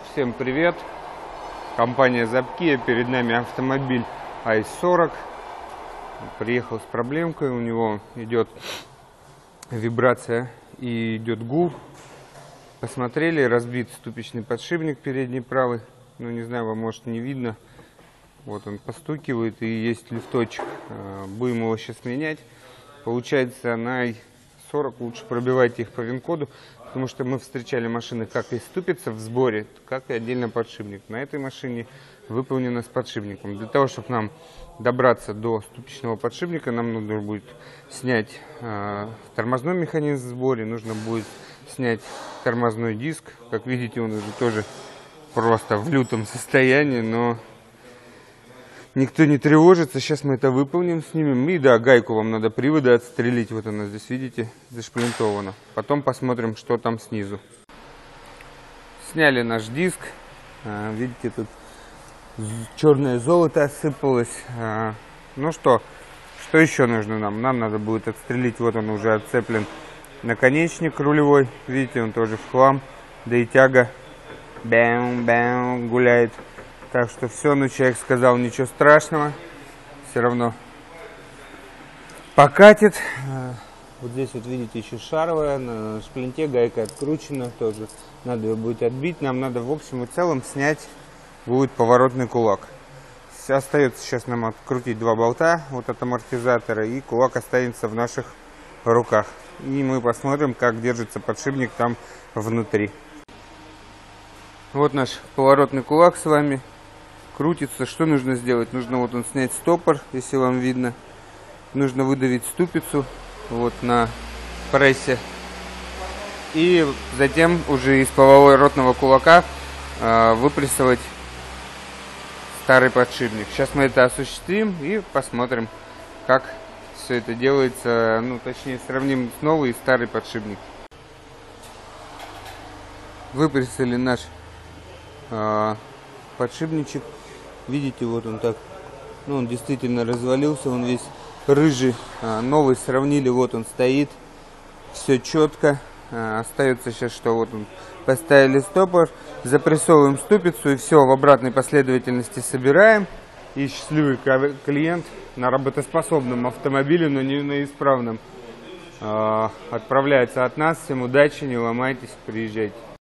Всем привет! Компания Zapkia. Перед нами автомобиль i40. Приехал с проблемкой. У него идет вибрация и идет гул. Посмотрели, разбит ступичный подшипник передний правый. Ну, не знаю, вам может не видно. Вот он постукивает и есть лифточек. Будем его сейчас менять. Получается, на i40 лучше пробивайте их по ВИН-коду, потому что мы встречали машины как и ступица в сборе, как и отдельно подшипник. На этой машине выполнено с подшипником. Для того, чтобы нам добраться до ступичного подшипника, нам нужно будет снять тормозной механизм в сборе, нужно будет снять тормозной диск. Как видите, он уже тоже просто в лютом состоянии, но никто не тревожится. Сейчас мы это выполним, снимем. И да, гайку вам надо привода отстрелить. Вот она здесь, видите, зашплинтована. Потом посмотрим, что там снизу. Сняли наш диск. Видите, тут черное золото осыпалось. Ну что еще нужно нам? Нам надо будет отстрелить. Вот он уже отцеплен наконечник рулевой. Видите, он тоже в хлам. Да и тяга бэм-бэм гуляет. Так что все, ну человек сказал, ничего страшного, все равно покатит. Вот здесь вот видите еще шаровая, на шплинте гайка откручена, тоже надо ее будет отбить. Нам надо в общем и целом снять будет поворотный кулак. Остается сейчас нам открутить два болта вот от амортизатора, и кулак останется в наших руках. И мы посмотрим, как держится подшипник там внутри. Вот наш поворотный кулак с вами. Крутится. Что нужно сделать? Нужно вот он снять стопор, если вам видно. Нужно выдавить ступицу вот на прессе. И затем уже из поворотного кулака выпрессовать старый подшипник. Сейчас мы это осуществим и посмотрим, как все это делается. Ну, точнее, сравним с новый и старый подшипник. Выпрессали наш подшипничек. Видите, вот он так, ну он действительно развалился, он весь рыжий. Новый сравнили, вот он стоит, все четко. Остается сейчас, что вот он, поставили стопор, запрессовываем ступицу и все в обратной последовательности собираем. И счастливый клиент на работоспособном автомобиле, но не на исправном, отправляется от нас. Всем удачи, не ломайтесь, приезжайте.